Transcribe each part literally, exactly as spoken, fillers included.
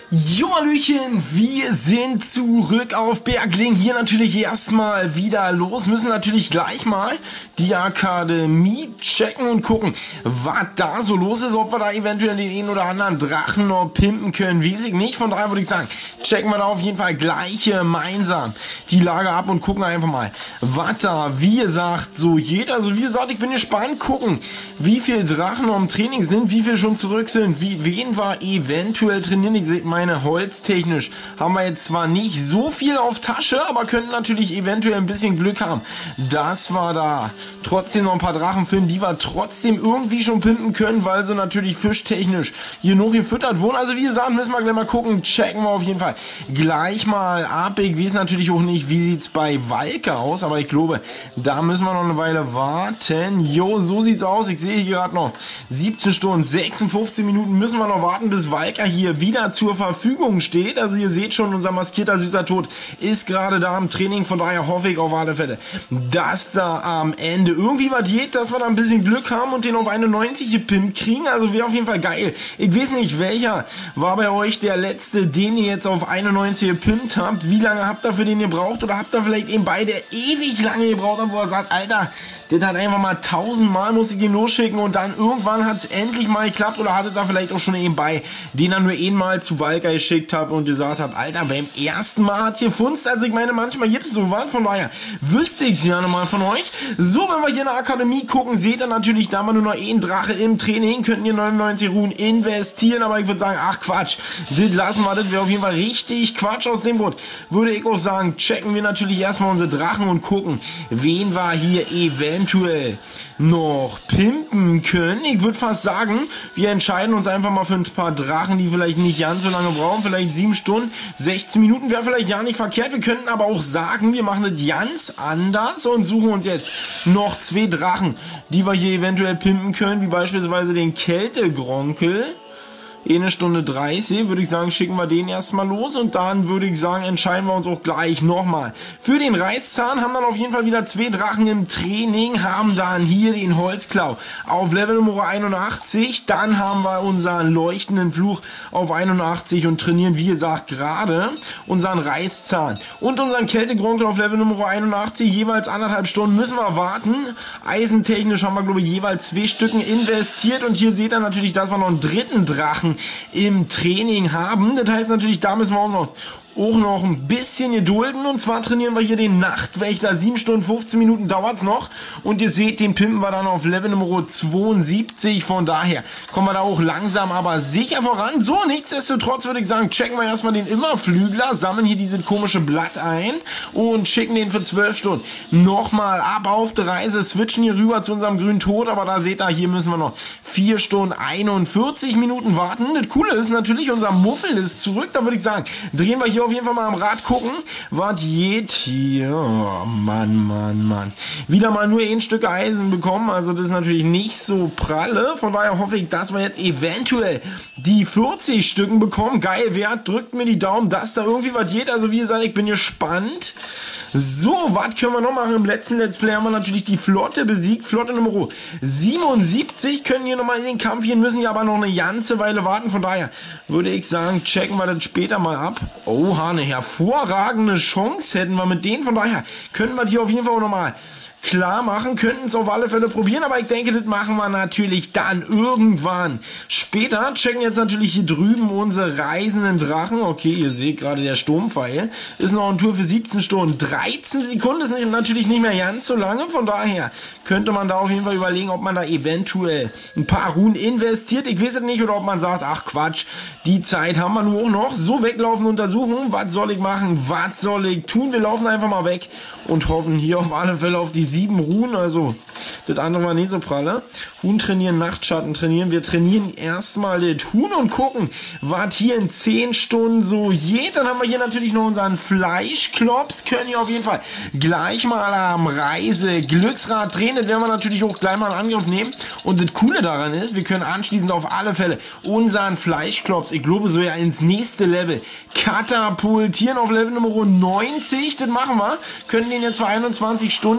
Jo, Hallöchen, wir sind zurück auf Bergling. Hier natürlich erstmal wieder los. Müssen natürlich gleich mal die Akademie checken und gucken, was da so los ist. Ob wir da eventuell den einen oder anderen Drachen noch pimpen können, weiß ich nicht. Von daher würde ich sagen, checken wir da auf jeden Fall gleich gemeinsam die Lage ab und gucken einfach mal, was da, wie gesagt, so geht. Also wie gesagt, ich bin gespannt, gucken, wie viele Drachen noch im Training sind, wie viele schon zurück sind, wie, wen wir eventuell trainieren. Ich sehe meine, holztechnisch haben wir jetzt zwar nicht so viel auf Tasche, aber könnten natürlich eventuell ein bisschen Glück haben, dass wir da trotzdem noch ein paar Drachen finden, die wir trotzdem irgendwie schon pimpen können, weil sie natürlich fischtechnisch genug gefüttert wurden. Also wie gesagt, müssen wir gleich mal gucken, checken wir auf jeden Fall gleich mal ab. Ich weiß natürlich auch nicht, wie sieht es bei Walke aus, aber ich glaube, da müssen wir noch eine Weile warten. Jo, so sieht's aus. Ich sehe hier gerade noch siebzehn Stunden, sechsundfünfzig Minuten müssen wir noch warten, bis Walke hier wieder zur Verfügung steht. Also ihr seht schon, unser maskierter süßer Tod ist gerade da im Training. Von daher hoffe ich auf alle Fälle, dass da am Ende irgendwie was geht, dass wir da ein bisschen Glück haben und den auf einundneunzig gepimpt kriegen. Also wäre auf jeden Fall geil. Ich weiß nicht, welcher war bei euch der letzte, den ihr jetzt auf einundneunzig gepimpt habt. Wie lange habt ihr für den gebraucht? Oder habt ihr vielleicht eben beide ewig lange gebraucht, wo er sagt, Alter, das hat einfach mal tausendmal muss ich ihn losschicken und dann irgendwann hat es endlich mal geklappt, oder hattet da vielleicht auch schon eben bei, den er nur einmal zu Walke geschickt habe und gesagt habe, Alter, beim ersten Mal hat es gefunzt. Also ich meine, manchmal gibt es so was, von daher wüsste ich es ja nochmal von euch. So, wenn wir hier in der Akademie gucken, seht ihr natürlich, da haben wir nur noch einen Drache im Training, könnten hier neunundneunzig Runen investieren, aber ich würde sagen, ach Quatsch, das lassen wir, das wäre auf jeden Fall richtig Quatsch. Aus dem Grund würde ich auch sagen, checken wir natürlich erstmal unsere Drachen und gucken, wen wir hier eventuell eventuell noch pimpen können. Ich würde fast sagen, wir entscheiden uns einfach mal für ein paar Drachen, die vielleicht nicht ganz so lange brauchen, vielleicht sieben Stunden, sechzehn Minuten wäre vielleicht ja nicht verkehrt. Wir könnten aber auch sagen, wir machen das ganz anders und suchen uns jetzt noch zwei Drachen, die wir hier eventuell pimpen können, wie beispielsweise den Kältegronkel. Eine Stunde dreißig, würde ich sagen, schicken wir den erstmal los und dann würde ich sagen, entscheiden wir uns auch gleich nochmal für den Reißzahn. Haben dann auf jeden Fall wieder zwei Drachen im Training, haben dann hier den Holzklau auf Level Nummer einundachtzig, dann haben wir unseren leuchtenden Fluch auf einundachtzig und trainieren, wie gesagt, gerade unseren Reißzahn und unseren Kältegronkel auf Level Nummer einundachtzig, jeweils anderthalb Stunden müssen wir warten. Eisentechnisch haben wir, glaube ich, jeweils zwei Stücken investiert und hier seht ihr natürlich, dass wir noch einen dritten Drachen im Training haben. Das heißt natürlich, da müssen wir uns auch auch noch ein bisschen gedulden, und zwar trainieren wir hier den Nachtwächter, sieben Stunden fünfzehn Minuten dauert es noch und ihr seht, den pimpen wir dann auf Level Nummer zweiundsiebzig, von daher kommen wir da auch langsam aber sicher voran. So, nichtsdestotrotz würde ich sagen, checken wir erstmal den Immerflügler, sammeln hier dieses komische Blatt ein und schicken den für zwölf Stunden nochmal ab auf die Reise, switchen hier rüber zu unserem grünen Tod, aber da seht ihr, hier müssen wir noch vier Stunden einundvierzig Minuten warten. Das Coole ist natürlich, unser Muffel ist zurück, da würde ich sagen, drehen wir hier auf jeden Fall mal am Rad gucken, was geht hier. Oh, Mann, Mann, Mann. Wieder mal nur ein Stück Eisen bekommen, also das ist natürlich nicht so pralle, von daher hoffe ich, dass wir jetzt eventuell die vierzig Stücken bekommen. Geil, wer drückt mir die Daumen, dass da irgendwie was geht, also wie gesagt, ich bin gespannt. So, was können wir noch machen? Im letzten Let's Play haben wir natürlich die Flotte besiegt. Flotte Nummer siebenundsiebzig. Können hier nochmal in den Kampf gehen, müssen hier aber noch eine ganze Weile warten. Von daher würde ich sagen, checken wir das später mal ab. Oha, eine hervorragende Chance hätten wir mit denen. Von daher können wir die auf jeden Fall auch nochmal klar machen, könnten es auf alle Fälle probieren, aber ich denke, das machen wir natürlich dann irgendwann später. Checken jetzt natürlich hier drüben unsere reisenden Drachen. Okay, ihr seht gerade, der Sturmpfeil ist noch eine Tour für siebzehn Stunden, dreizehn Sekunden, ist nicht, natürlich nicht mehr ganz so lange, von daher könnte man da auf jeden Fall überlegen, ob man da eventuell ein paar Runen investiert. Ich weiß es nicht, oder ob man sagt, ach Quatsch, die Zeit haben wir nur auch noch. So, weglaufen, untersuchen, was soll ich machen, was soll ich tun? Wir laufen einfach mal weg und hoffen hier auf alle Fälle auf die sieben Runen, also das andere war nicht so pralle. Huhn trainieren, Nachtschatten trainieren. Wir trainieren erstmal das Huhn und gucken, was hier in zehn Stunden so geht. Dann haben wir hier natürlich noch unseren Fleischklops. Können hier auf jeden Fall gleich mal am Reise Glücksrad drehen. Das werden wir natürlich auch gleich mal in Angriff nehmen. Und das Coole daran ist, wir können anschließend auf alle Fälle unseren Fleischklops, ich glaube so ja ins nächste Level, katapultieren auf Level Nummer neunzig. Das machen wir. Können den jetzt für einundzwanzig Stunden zu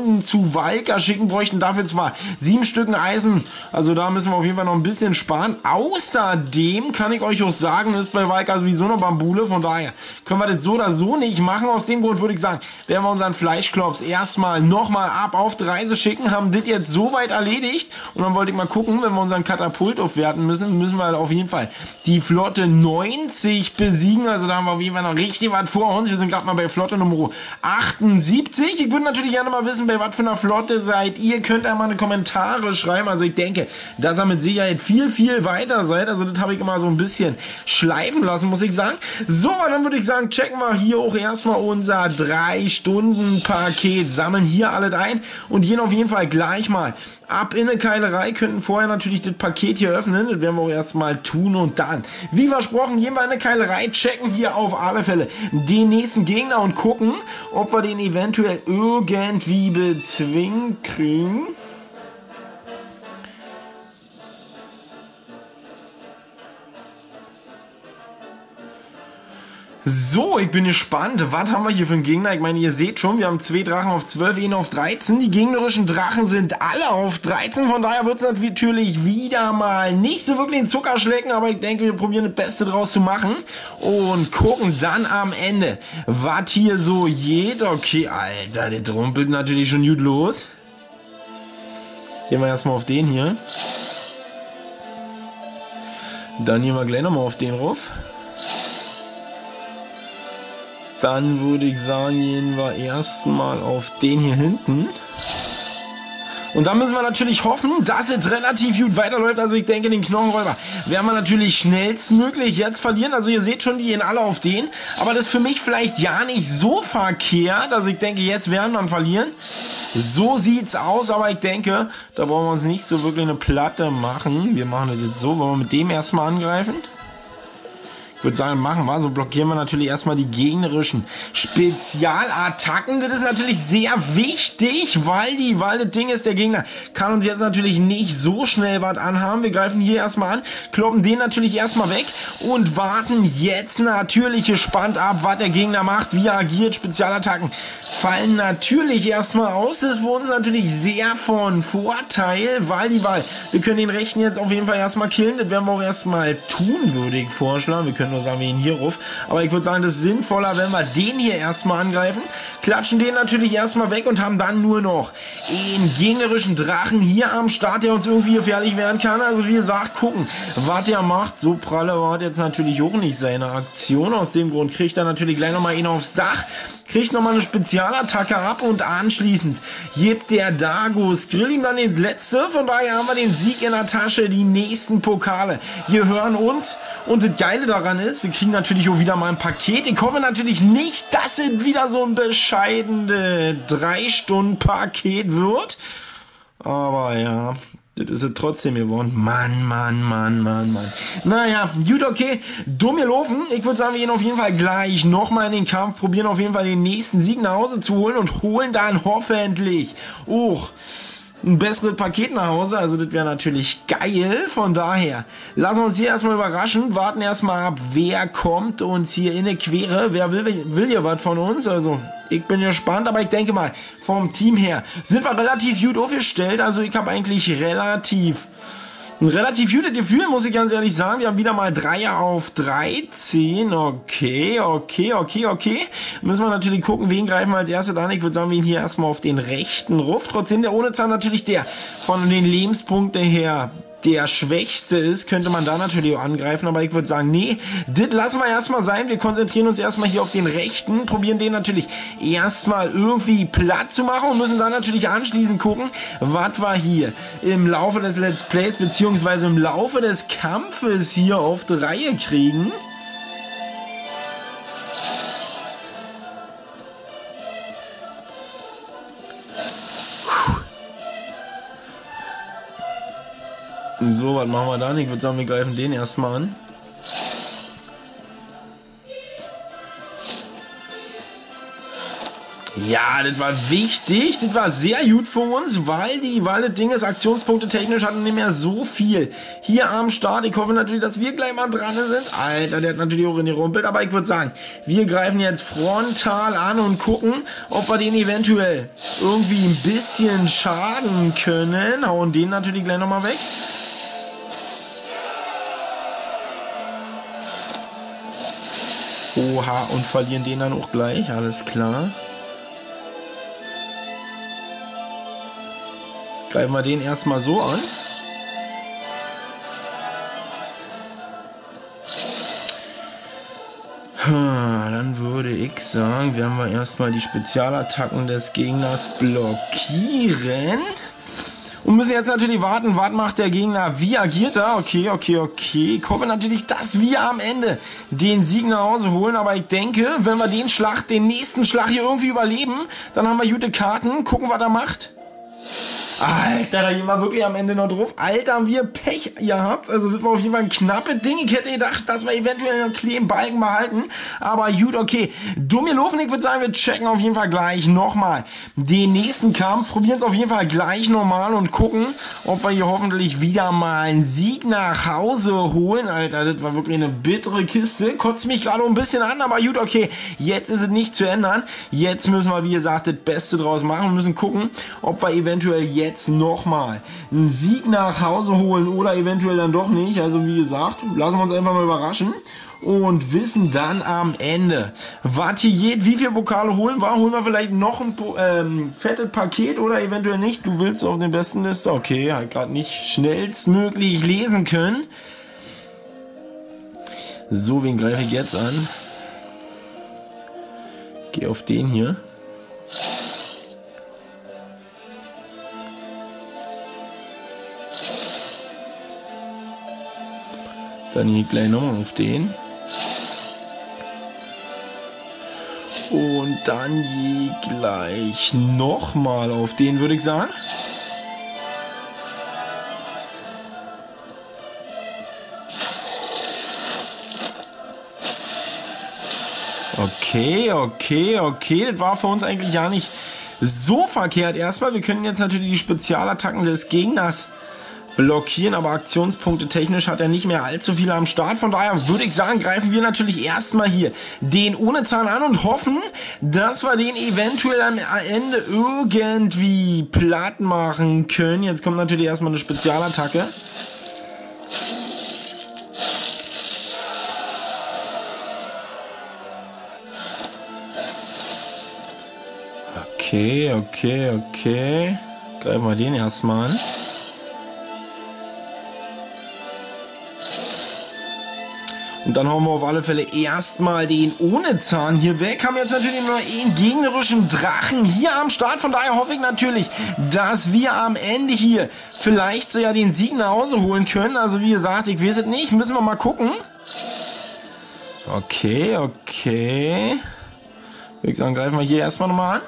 zu Walker schicken, bräuchten dafür zwar sieben Stücken Eisen, also da müssen wir auf jeden Fall noch ein bisschen sparen. Außerdem kann ich euch auch sagen, ist bei Walker sowieso noch Bambule, von daher können wir das so oder so nicht machen. Aus dem Grund würde ich sagen, werden wir unseren Fleischklops erstmal nochmal ab auf die Reise schicken, haben das jetzt soweit erledigt und dann wollte ich mal gucken, wenn wir unseren Katapult aufwerten müssen, müssen wir auf jeden Fall die Flotte neunzig besiegen, also da haben wir auf jeden Fall noch richtig was vor uns. Wir sind gerade mal bei Flotte Nummer achtundsiebzig. Ich würde natürlich gerne mal wissen, bei was für einer Flotte seid ihr. Könnt ihr mal eine Kommentare schreiben. Also ich denke, dass ihr mit Sicherheit viel, viel weiter seid. Also das habe ich immer so ein bisschen schleifen lassen, muss ich sagen. So, dann würde ich sagen, checken wir hier auch erstmal unser drei Stunden Paket. Sammeln hier alles ein und gehen auf jeden Fall gleich mal ab in eine Keilerei. Könnten vorher natürlich das Paket hier öffnen. Das werden wir auch erstmal tun und dann, wie versprochen, gehen wir in eine Keilerei, checken hier auf alle Fälle den nächsten Gegner und gucken, ob wir den eventuell irgendwie bezwingen kriegen. So, ich bin gespannt. Was haben wir hier für einen Gegner? Ich meine, ihr seht schon, wir haben zwei Drachen auf zwölf, einen auf dreizehn. Die gegnerischen Drachen sind alle auf dreizehn. Von daher wird es natürlich wieder mal nicht so wirklich den Zucker schlecken. Aber ich denke, wir probieren das Beste draus zu machen. Und gucken dann am Ende, was hier so geht. Okay, Alter, der trumpelt natürlich schon gut los. Gehen wir erstmal auf den hier. Dann gehen wir gleich nochmal auf den rauf. Dann würde ich sagen, gehen wir erstmal auf den hier hinten. Und dann müssen wir natürlich hoffen, dass es relativ gut weiterläuft. Also ich denke, den Knochenräuber werden wir natürlich schnellstmöglich jetzt verlieren. Also ihr seht schon, die gehen alle auf den. Aber das ist für mich vielleicht ja nicht so verkehrt. Also ich denke, jetzt werden wir verlieren. So sieht's aus, aber ich denke, da brauchen wir uns nicht so wirklich eine Platte machen. Wir machen das jetzt so, wollen wir mit dem erstmal angreifen. Ich würde sagen, machen wir. So blockieren wir natürlich erstmal die gegnerischen Spezialattacken. Das ist natürlich sehr wichtig, weil, die, weil das Ding ist, der Gegner kann uns jetzt natürlich nicht so schnell was anhaben. Wir greifen hier erstmal an, kloppen den natürlich erstmal weg und warten jetzt natürlich gespannt ab, was der Gegner macht, wie er agiert. Spezialattacken fallen natürlich erstmal aus. Das ist für uns natürlich sehr von Vorteil, weil die Wahl, wir können den rechten jetzt auf jeden Fall erstmal killen. Das werden wir auch erstmal tun, würde ich vorschlagen. Wir können nur sagen, wir ihn hier ruf. Aber ich würde sagen, das ist sinnvoller, wenn wir den hier erstmal angreifen. Klatschen den natürlich erstmal weg und haben dann nur noch einen gegnerischen Drachen hier am Start, der uns irgendwie gefährlich werden kann. Also wie gesagt, gucken, was der macht. So pralle war jetzt natürlich auch nicht seine Aktion. Aus dem Grund kriegt er natürlich gleich nochmal ihn aufs Dach. Kriegt nochmal eine Spezialattacke ab und anschließend gibt der Dagus Grill ihm dann den letzte. Von daher haben wir den Sieg in der Tasche, die nächsten Pokale. Wir hören uns und das Geile daran ist, wir kriegen natürlich auch wieder mal ein Paket. Ich hoffe natürlich nicht, dass es wieder so ein bescheidene drei Stunden Paket wird. Aber ja, das ist es trotzdem geworden. Mann, Mann, Mann, Mann, Mann. Naja, gut, okay. Dumm gelaufen. Ich würde sagen, wir gehen auf jeden Fall gleich nochmal in den Kampf, probieren auf jeden Fall den nächsten Sieg nach Hause zu holen und holen dann hoffentlich auch ein besseres Paket nach Hause. Also das wäre natürlich geil. Von daher lassen wir uns hier erstmal überraschen. Warten erstmal ab, wer kommt uns hier in eine Quere. Wer will, will hier was von uns? Also ich bin gespannt, aber ich denke mal, vom Team her sind wir relativ gut aufgestellt. Also ich habe eigentlich relativ ein relativ gutes Gefühl, muss ich ganz ehrlich sagen. Wir haben wieder mal Dreier auf dreizehn. Okay, okay, okay, okay. Müssen wir natürlich gucken, wen greifen wir als erstes an. Ich würde sagen, wir gehen hier erstmal auf den rechten Ruf. Trotzdem der ohne Zahn natürlich der von den Lebenspunkten her der schwächste ist, könnte man da natürlich auch angreifen, aber ich würde sagen, nee, das lassen wir erstmal sein. Wir konzentrieren uns erstmal hier auf den rechten, probieren den natürlich erstmal irgendwie platt zu machen und müssen dann natürlich anschließend gucken, was wir hier im Laufe des Let's Plays beziehungsweise im Laufe des Kampfes hier auf die Reihe kriegen. So, was machen wir dann? Ich würde sagen, wir greifen den erstmal an. Ja, das war wichtig, das war sehr gut für uns, weil die, weil das Ding ist, Aktionspunkte technisch hatten nicht mehr so viel hier am Start. Ich hoffe natürlich, dass wir gleich mal dran sind. Alter, der hat natürlich auch in die Rumpelt, aber ich würde sagen, wir greifen jetzt frontal an und gucken, ob wir den eventuell irgendwie ein bisschen schaden können. Hauen den natürlich gleich nochmal weg. Oha, und verlieren den dann auch gleich, alles klar. Greifen wir den erstmal so an. Dann würde ich sagen, werden wir erstmal die Spezialattacken des Gegners blockieren. Und müssen jetzt natürlich warten, was macht der Gegner, wie agiert er. Okay, okay, okay. Ich hoffe natürlich, dass wir am Ende den Sieg nach Hause holen. Aber ich denke, wenn wir den Schlag, den nächsten Schlag hier irgendwie überleben, dann haben wir gute Karten. Gucken, was er macht. Alter, da gehen wir wirklich am Ende noch drauf. Alter, haben wir Pech gehabt. Also das war auf jeden Fall ein knappes Ding. Ich hätte gedacht, dass wir eventuell einen kleinen Balken behalten. Aber gut, okay. Dumm gelaufen. Ich würde sagen, wir checken auf jeden Fall gleich nochmal den nächsten Kampf. Probieren es auf jeden Fall gleich nochmal und gucken, ob wir hier hoffentlich wieder mal einen Sieg nach Hause holen. Alter, das war wirklich eine bittere Kiste. Kotzt mich gerade ein bisschen an, aber gut, okay. Jetzt ist es nicht zu ändern. Jetzt müssen wir, wie gesagt, das Beste draus machen und müssen gucken, ob wir eventuell jetzt jetzt nochmal einen Sieg nach Hause holen oder eventuell dann doch nicht. Also wie gesagt, lassen wir uns einfach mal überraschen und wissen dann am Ende, was hier geht, wie viele Pokale holen wir. Holen wir vielleicht noch ein ähm, fettes Paket oder eventuell nicht. Du willst auf den besten Liste. Okay, halt gerade nicht schnellstmöglich lesen können. So, wen greife ich jetzt an? Geh auf den hier. Dann hier gleich nochmal auf den. Und dann hier gleich nochmal auf den, würde ich sagen. Okay, okay, okay. Das war für uns eigentlich ja nicht so verkehrt erstmal. Wir können jetzt natürlich die Spezialattacken des Gegners blockieren, aber Aktionspunkte technisch hat er nicht mehr allzu viele am Start. Von daher würde ich sagen, greifen wir natürlich erstmal hier den ohne Zahn an und hoffen, dass wir den eventuell am Ende irgendwie platt machen können. Jetzt kommt natürlich erstmal eine Spezialattacke. Okay, okay, okay. Greifen wir den erstmal an. Und dann hauen wir auf alle Fälle erstmal den ohne Zahn hier weg. Haben jetzt natürlich nur einen gegnerischen Drachen hier am Start. Von daher hoffe ich natürlich, dass wir am Ende hier vielleicht so ja den Sieg nach Hause holen können. Also wie gesagt, ich weiß es nicht. Müssen wir mal gucken. Okay, okay. Würde ich sagen, greifen wir hier erstmal nochmal an.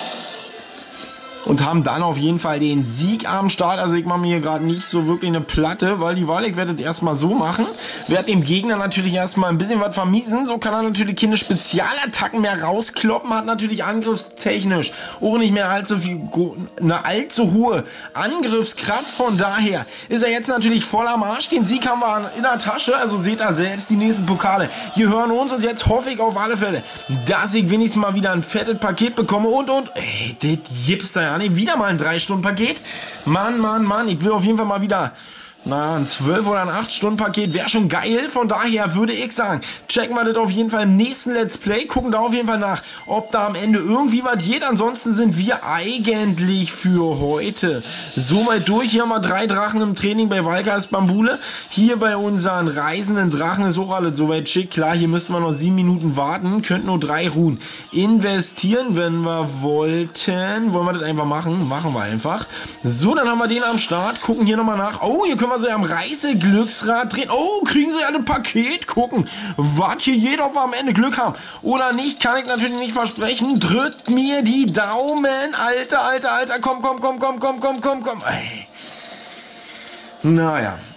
Und haben dann auf jeden Fall den Sieg am Start. Also ich mache mir hier gerade nicht so wirklich eine Platte, weil die Wahl, ich werde das erstmal so machen. Werde dem Gegner natürlich erstmal ein bisschen was vermiesen. So kann er natürlich keine Spezialattacken mehr rauskloppen. Hat natürlich angriffstechnisch auch nicht mehr allzu viel, eine allzu hohe Angriffskraft. Von daher ist er jetzt natürlich voll am Arsch. Den Sieg haben wir in der Tasche. Also seht ihr selbst die nächsten Pokale. Hier hören uns und jetzt hoffe ich auf alle Fälle, dass ich wenigstens mal wieder ein fettes Paket bekomme. Und, und, ey, das gibt's da ja nicht. Wieder mal ein drei Stunden Paket. Mann, Mann, Mann. Ich will auf jeden Fall mal wieder na, ein zwölf oder ein acht Stunden Paket wäre schon geil. Von daher würde ich sagen, checken wir das auf jeden Fall im nächsten Let's Play. Gucken da auf jeden Fall nach, ob da am Ende irgendwie was geht. Ansonsten sind wir eigentlich für heute soweit durch. Hier haben wir drei Drachen im Training bei Valkas Bambule. Hier bei unseren reisenden Drachen ist auch alles soweit schick. Klar, hier müssen wir noch sieben Minuten warten. Könnten nur drei Ruhen investieren, wenn wir wollten. Wollen wir das einfach machen? Machen wir einfach. So, dann haben wir den am Start. Gucken hier nochmal nach. Oh, hier können wir so am Reiseglücksrad drehen. Oh, kriegen sie ja ein Paket. Gucken, was hier jeder, ob wir am Ende Glück haben oder nicht, kann ich natürlich nicht versprechen. Drückt mir die Daumen. Alter, alter, alter. Komm, komm, komm, komm, komm, komm, komm, komm. Ey. Naja,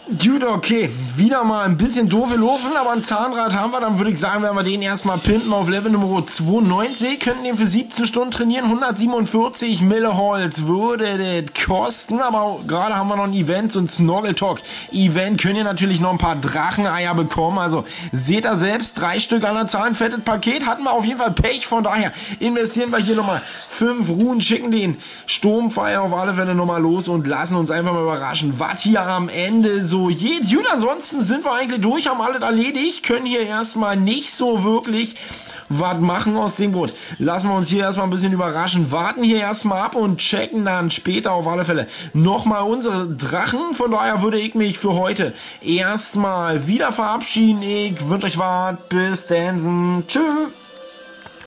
Gut, okay. Wieder mal ein bisschen doof gelaufen, aber ein Zahnrad haben wir. Dann würde ich sagen, werden wir den erstmal pimpen auf Level Nummer zweiundneunzig. Könnten den für siebzehn Stunden trainieren. hundertsiebenundvierzig Mille Holz würde das kosten. Aber gerade haben wir noch ein Event, so ein Snorkeltalk Event. Könnt ihr natürlich noch ein paar Dracheneier bekommen. Also seht ihr selbst, drei Stück an der Zahl, ein fettes Paket. Hatten wir auf jeden Fall Pech. Von daher investieren wir hier nochmal fünf Ruhen, schicken den Sturmfeier auf alle Fälle nochmal los und lassen uns einfach mal überraschen, was hier am Ende so geht. Gut, ansonsten sind wir eigentlich durch, haben alles erledigt, können hier erstmal nicht so wirklich was machen aus dem Grund. Lassen wir uns hier erstmal ein bisschen überraschen, warten hier erstmal ab und checken dann später auf alle Fälle nochmal unsere Drachen. Von daher würde ich mich für heute erstmal wieder verabschieden. Ich wünsche euch was. Bis dann. Tschüss.